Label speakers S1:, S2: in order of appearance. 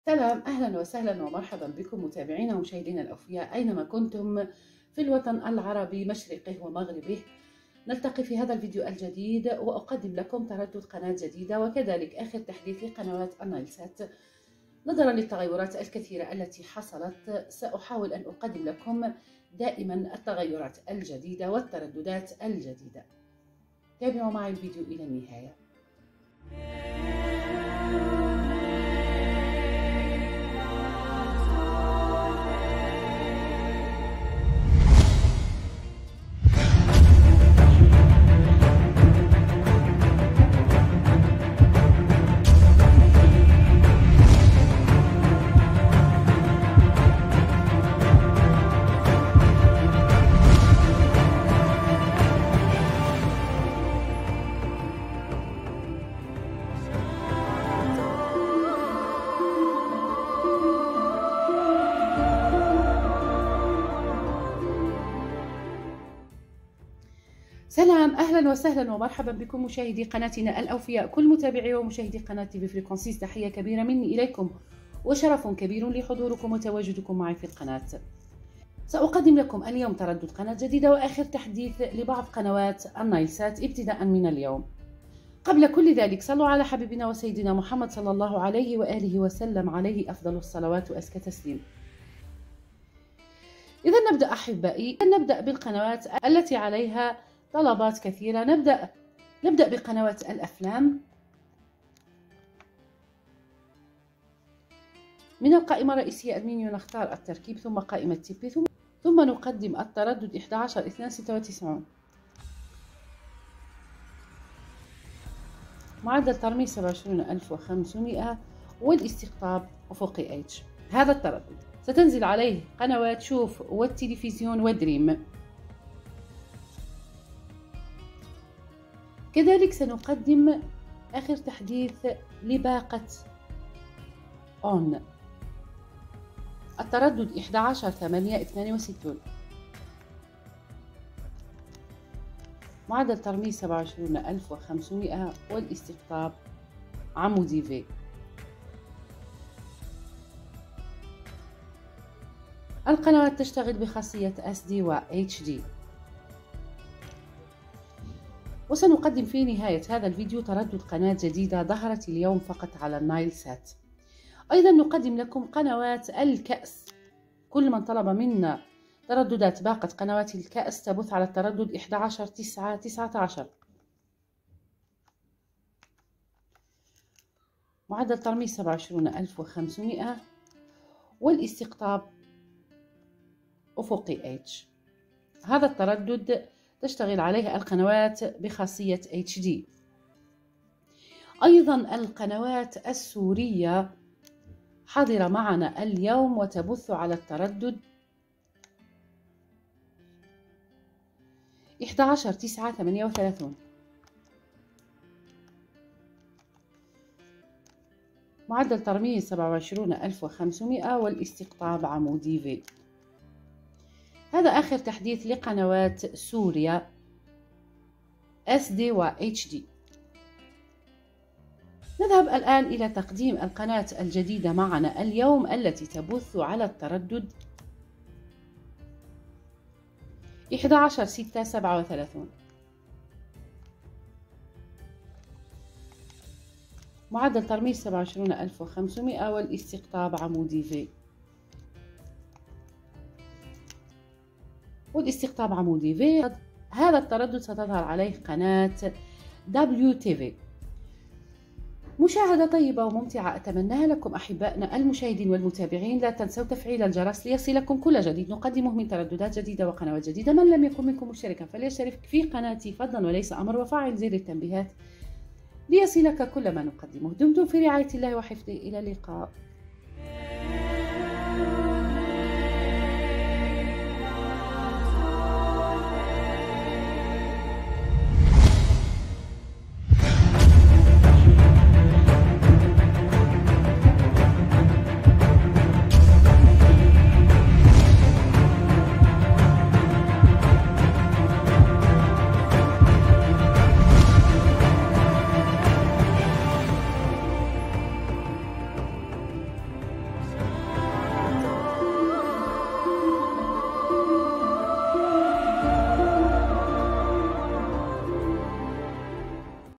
S1: سلام، أهلا وسهلا ومرحبا بكم متابعينا ومشاهدينا الأوفياء أينما كنتم في الوطن العربي مشرقه ومغربه. نلتقي في هذا الفيديو الجديد وأقدم لكم تردد قناة جديدة وكذلك آخر تحديث لقنوات النايلسات. نظرا للتغيرات الكثيرة التي حصلت سأحاول أن أقدم لكم دائما التغيرات الجديدة والترددات الجديدة. تابعوا معي الفيديو إلى النهاية. سلام، أهلا وسهلا ومرحبا بكم مشاهدي قناتنا الأوفياء، كل متابعي ومشاهدي قناة تي في فريكونسيز. تحية كبيرة مني إليكم وشرف كبير لحضوركم وتواجدكم معي في القناة. سأقدم لكم اليوم تردد قناة جديدة وآخر تحديث لبعض قنوات النايلسات ابتداء من اليوم. قبل كل ذلك صلوا على حبيبنا وسيدنا محمد صلى الله عليه وآله وسلم، عليه أفضل الصلوات وأزكى تسليم. إذا نبدأ أحبائي، نبدأ بالقنوات التي عليها طلبات كثيرة. نبدأ بقنوات الأفلام. من القائمة الرئيسية المنيو نختار التركيب ثم قائمة تيبي ثم نقدم التردد 11-296. معدل ترميز 27500 والاستقطاب أفقي اتش. هذا التردد ستنزل عليه قنوات شوف والتلفزيون ودريم. كذلك سنقدم آخر تحديث لباقة أون، التردد 11-862. معدل ترميز 27500 والاستقطاب عمودي في. القنوات تشتغل بخاصية SD و HD. وسنقدم في نهاية هذا الفيديو تردد قناة جديدة ظهرت اليوم فقط على النايلسات. أيضا نقدم لكم قنوات الكأس. كل من طلب منا ترددات باقة قنوات الكأس تبث على التردد 11-919. معدل ترميز 27500 والاستقطاب أفقي اتش. هذا التردد تشتغل عليه القنوات بخاصية HD. أيضا القنوات السورية حاضرة معنا اليوم وتبث على التردد 11-938. معدل ترميز 27500 والاستقطاب عمودي في. هذا آخر تحديث لقنوات سوريا SD و HD. نذهب الآن إلى تقديم القناة الجديدة معنا اليوم التي تبث على التردد 11-637. معدل ترميز 27500 والاستقطاب عمودي في. والاستقطاب عمودي في. هذا التردد ستظهر عليه قناة WTV. مشاهدة طيبة وممتعة أتمناها لكم أحبائنا المشاهدين والمتابعين. لا تنسوا تفعيل الجرس ليصلكم كل جديد نقدمه من ترددات جديدة وقنوات جديدة. من لم يكن منكم مشتركا فليشترك في قناتي فضلا وليس أمر، وفعل زر التنبيهات ليصلك كل ما نقدمه. دمتم في رعاية الله وحفظه، إلى اللقاء.